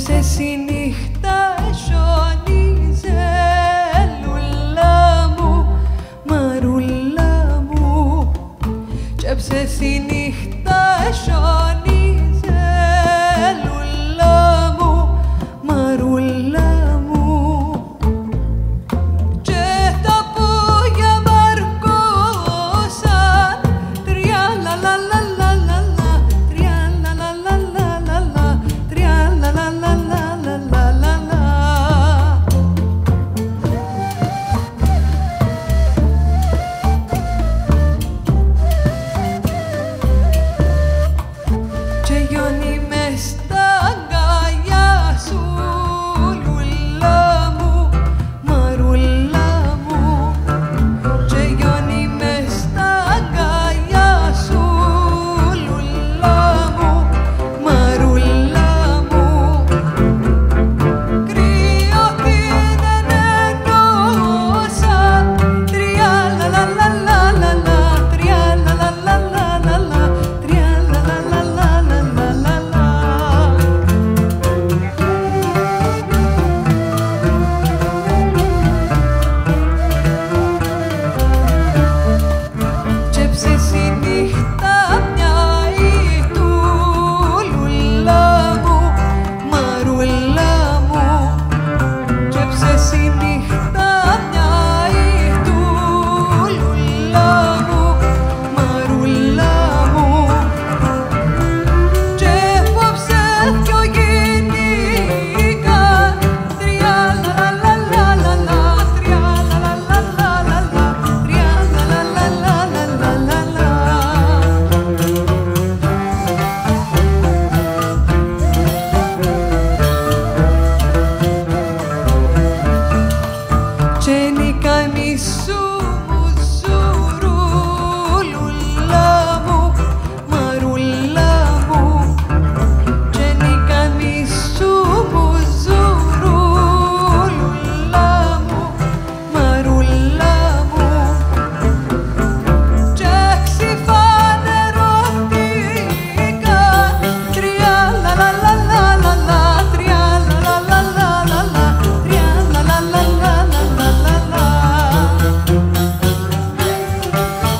Ψεύσες η νύχτα χιόνιζε, λουλά μου, μαρούλα μου. Ψεύσες η νύχτα χιόνιζε, λουλά μου, μαρούλα μου. Και τα πόδια μαρκώσαν, τρια λα λα λα λα λα λα, τρια λα λα λα λα λα λα, τρια λα λα λα λα λα λα λα λα. Και γιώνει μες στα αγκαλιά σου, λουλά μου, μαρούλα μου. Και γιώνει μες στα αγκαλιά σου, λουλά μου, μαρούλα μου. Κρύο την ενενώσα, τρια λα λα λα λα λα λα, τρια λα λα λα λα λα λα, τρια λα λα λα λα λα λα λα λα. Ψεύσες η νύχτα μια ήτου, λουλά μου, μαρούλα μου. Ψεύσες η νύχτα μια ήτου, λουλά μου, μαρούλα μου. Και απόψε δυο γίνηκαν, τρια λα λα λα λα λα, τρια λα λα λα λα λα λα, τρια λα λα λα λα λα λα λα λα. Και νικάνει σου μου ζουρού, λουλά μου, μαρούλα μου. Και νικάνει σου μου ζουρού, λουλά μου, μαρούλα μου. Και ξυφανερώθηκα, τρια λα λα λα λα λα λα, τρια λα λα λα λα λα λα, τρια λα λα λα λα λα λα λα.